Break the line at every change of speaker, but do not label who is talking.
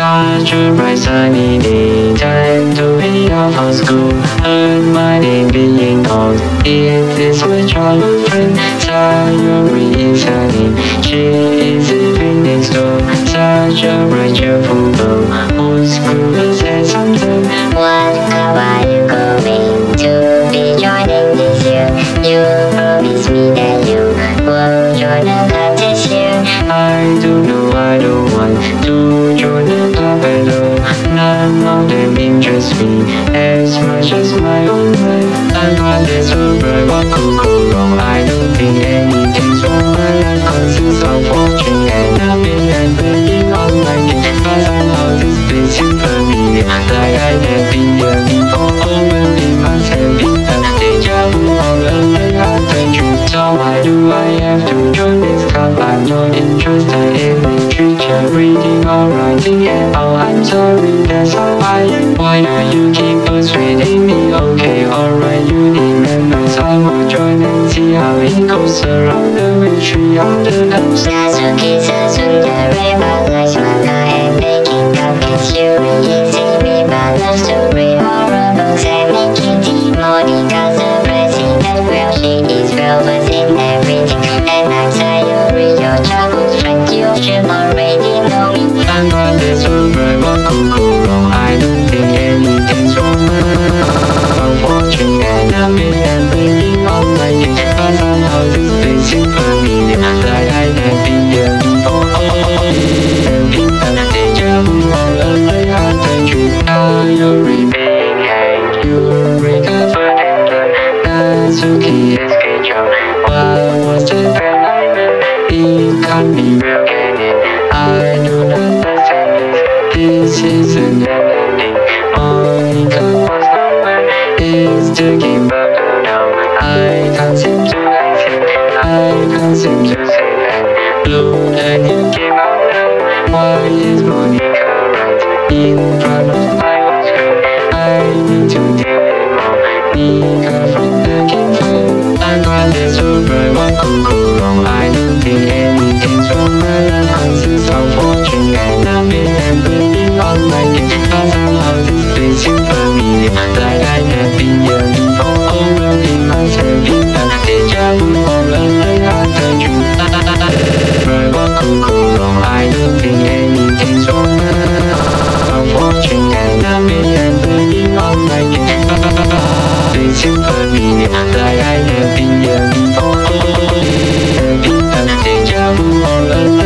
Such a bright sunny day, time to be off for school. Heard my name being called. It is my childhood friend, Sayori is her name. She is living next door. Such a bright, cheerful girl, who's clueless and something.
What club are you going to be joining this year? You promised me that you will join the club this year.
I don't know, I don't want to join the club at all. None of them interest me as much as my own life. I'm glad there's a bright, what could go wrong? I don't think anything's wrong. My life consists of watching anime and playing online games. But somehow this place seems familiar, like I have been here before. Oh well, it must have been a deja vu or a light-hearted dream. So why do I have to join this club? I'm not interested in literature, reading or writing at all. I'm sorry, that's how I am. Why do you keep persuading me? Okay, alright, you need members. I will join and see how it goes around the tree of the house.
Sasuke Sasundere likes manga and baking cupcakes. Yuri is Amy but loves to read horror books and making tea. Monica's the president, well she is well versed in everything. And I'm Sayori, your childhood friend, you should already know me.
I'm glad there's a bright, what could go wrong? I don't think anything's wrong. I'm watching anime and playing online games. But somehow this place seems familiar, like I have been here before. Have been a deja vu or a light-hearted dream. Sayori being hanged, you recovered in blood. Natsuki escaped you. What was the bad I meant? It can't be real, can it? I don't understand this. This isn't an ending. Monica was nowhere. It's the game back now. I can't seem to exit. I can't seem to say that. Blue and you came out now. Why is Monica right in front of my own screen? I need to deal with Monica from the game. I'm glad there's a bright, what could go wrong? I don't think anything's wrong. My life consists of watching anime and playing online games. But somehow this place seems familiar, like I have been here before. Oh well, it must have been a deja vu or a light-hearted dream. Bright, what could go wrong? I don't think anything's wrong. I'm watching anime and playing online games. They seem familiar, like I have been here before. Oh, have been a deja vu or a